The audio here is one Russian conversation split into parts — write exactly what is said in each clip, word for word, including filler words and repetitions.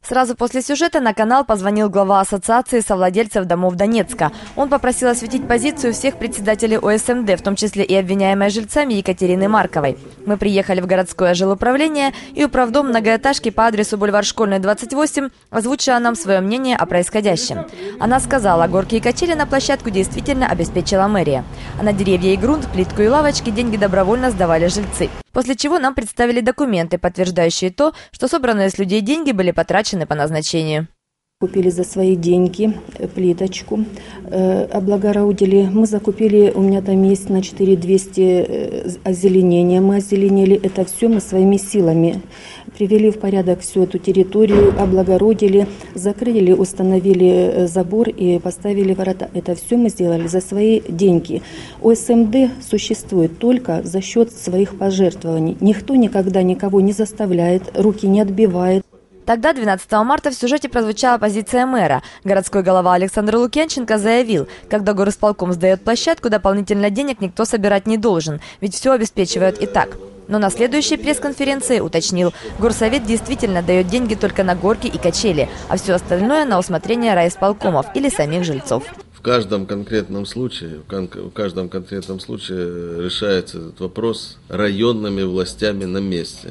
Сразу после сюжета на канал позвонил глава Ассоциации совладельцев домов Донецка. Он попросил осветить позицию всех председателей О С М Д, в том числе и обвиняемой жильцами Екатерины Марковой. Мы приехали в городское жилуправление, и управдом многоэтажки по адресу бульвар Школьный, двадцать восемь озвучила нам свое мнение о происходящем. Она сказала, горки и качели на площадку действительно обеспечила мэрия. А на деревья и грунт, плитку и лавочки деньги добровольно сдавали жильцы. После чего нам представили документы, подтверждающие то, что собранные с людей деньги были потрачены по назначению. Купили за свои деньги плиточку, э, облагородили. Мы закупили, у меня там есть на четыре тысячи двести озеленения. Мы озеленили это все мы своими силами. Привели в порядок всю эту территорию, облагородили, закрыли, установили забор и поставили ворота. Это все мы сделали за свои деньги. О С М Д существует только за счет своих пожертвований. Никто никогда никого не заставляет, руки не отбивает. Тогда, двенадцатого марта, в сюжете прозвучала позиция мэра. Городской голова Александр Лукьянченко заявил, когда горисполком сдает площадку, дополнительно денег никто собирать не должен, ведь все обеспечивают и так. Но на следующей пресс-конференции уточнил, горсовет действительно дает деньги только на горки и качели, а все остальное на усмотрение райисполкомов или самих жильцов. В каждом конкретном случае, в каждом конкретном случае решается этот вопрос районными властями на месте.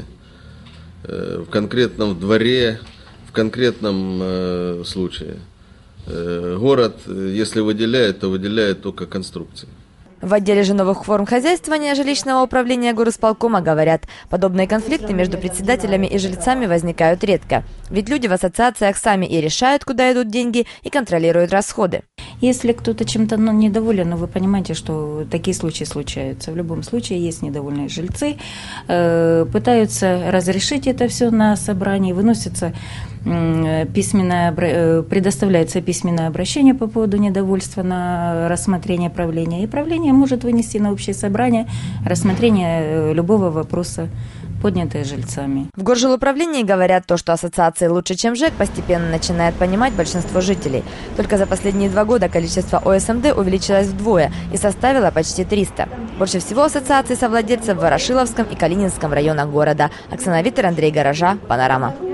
В конкретном дворе, в конкретном э, случае. Э, город, если выделяет, то выделяет только конструкции. В отделе же новых форм хозяйствования жилищного управления горисполкома говорят, подобные конфликты между председателями и жильцами возникают редко. Ведь люди в ассоциациях сами и решают, куда идут деньги, и контролируют расходы. Если кто-то чем-то ну, недоволен, ну, вы понимаете, что такие случаи случаются. В любом случае есть недовольные жильцы, э, пытаются разрешить это все на собрании, выносится э, письменное, э, предоставляется письменное обращение по поводу недовольства на рассмотрение правления. И правление может вынести на общее собрание рассмотрение любого вопроса, поднятые жильцами. В горжилуправлении говорят то, что ассоциации лучше, чем ЖЭК, постепенно начинает понимать большинство жителей. Только за последние два года количество О С М Д увеличилось вдвое и составило почти триста. Больше всего ассоциаций совладельцев в Ворошиловском и Калининском районах города. Оксана Виттер, Андрей Горожа, Панорама.